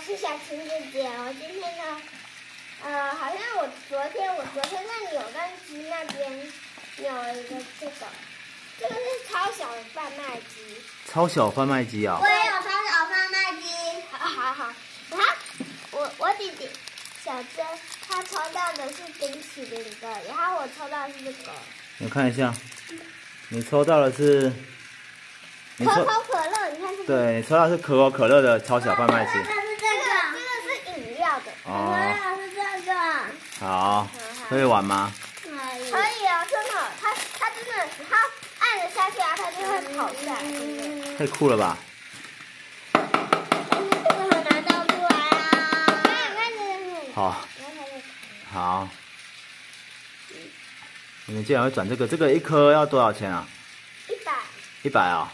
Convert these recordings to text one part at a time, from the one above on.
是小晴姐姐。我今天呢，好像我昨天在扭蛋机那边有一个这个是超小的贩卖机。 超小贩卖机啊！ 我也有超小贩卖机。好。然后我弟弟小珍他抽到的是冰淇淋的，然后我抽到的是这个。 我看一下，你抽到的是可口可乐，你看是。 对，你抽到的是可口可乐的超小贩卖机。 这个是饮料的。 哦， 是这个。 好，可以玩吗？ 可以哦，真的，它真的，它按了下去啊，它就会跑出来。 太酷了吧！ 这个很难倒出来啊！ 好，好。你们竟然会转这个？这个一颗要多少钱啊？100。100啊！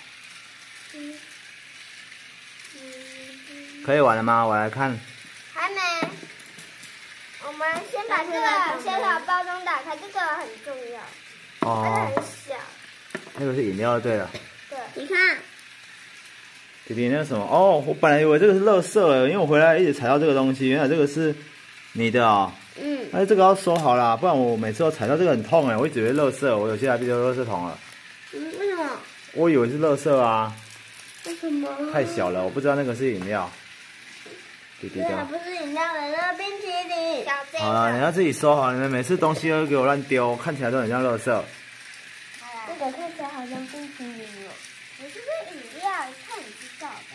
可以玩了吗？我来看。 还没。我们先把这个小小包装打开，这个很重要。 哦。 它很小。 那个是饮料，对了。 对。你看。 弟弟，那个什么？哦，我本来以为这个是垃圾了，因为我回来一直踩到这个东西，原来这个是你的哦。哎，这个要收好啦，不然我每次都踩到这个很痛哎，我一直以为垃圾，我有些还变成垃圾桶了。 为什么？ 我以为是垃圾啊。 为什么？ 太小了，我不知道那个是饮料。弟弟的。 不是饮料的，那冰淇淋。 好了，你要自己收好，你们每次东西都给我乱丢，看起来都很像垃圾。 这个看起来好像冰淇淋哦。我是不是饮料？看你知道的。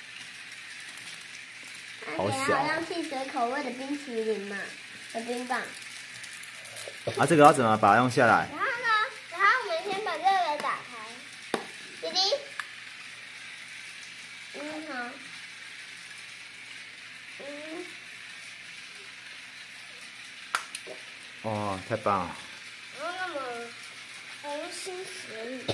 好小。 好像汽水口味的冰淇淋嘛，的冰棒。 啊，这个要怎么把它用下来？ 然后我们先把这个打开。弟弟。好。 哦，太棒了。 那么红心协议，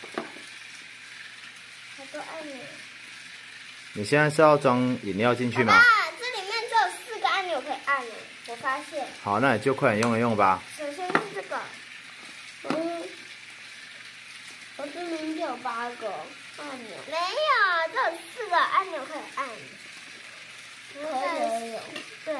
好多按钮。 你现在是要装饮料进去吗？ 爸爸，这里面只有4个按钮可以按呢，我发现。 好，那你就快点用一用吧。 首先是这个，我这边就有8个按钮。没有，只有4个按钮可以按。可以有。对。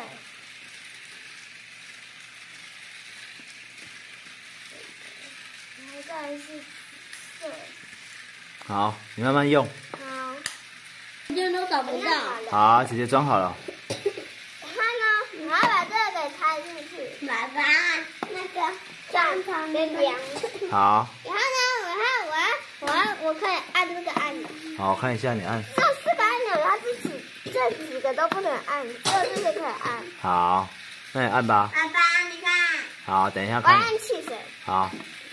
然后再来是色。 好，你慢慢用。 好。今天都找不到。 好，姐姐装好了。 然后呢，我要把这个给插进去。爸爸，那个上床的梁。 好。 然后呢，我可以按这个按钮。 好，我看一下你按。 这4个按钮，然后这几个都不能按，只有这些可以按。 好，那你按吧。 爸爸，你看。 好，等一下我看。 按汽水。 好。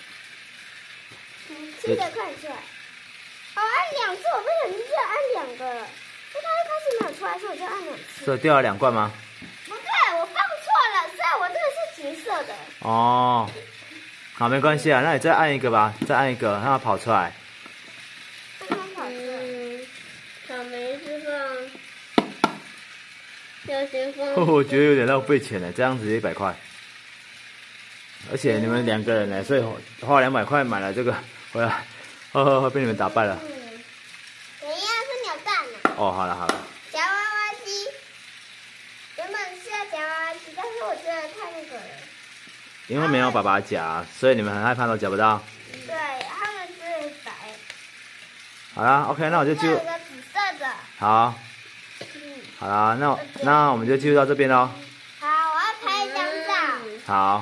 汽水快出来。我按2次，我不小心就按2个了。所以它一开始没有出来，所以我就按2次。 所以掉了2罐吗？ 不对，我放错了，所以我这个是橘色的。 哦。好，没关系啊，那你再按一个吧，再按一个，让它跑出来。 让它跑出来。草莓是放。有些放。 我觉得有点浪费钱了，这样子100块。而且你们2个人呢，所以花200块买了这个回来，被你们打败了。 等一下是扭蛋呢。 哦，好了好了。 夹娃娃机，原本是要夹娃娃机，但是我觉得太那个了。 因为没有爸爸夹，所以你们很害怕都夹不到。 对，他们是白。 好啦 ，OK， 那我就记录。 有个紫色的。 好。好啦，那我们就记录到这边喽。 好，我要拍一张照。 好。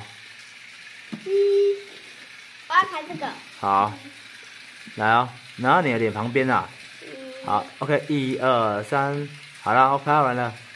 我要拍这个。 好。来哦，拿到你的脸旁边啦。好 ，OK，1、2、3，好了，我拍完了。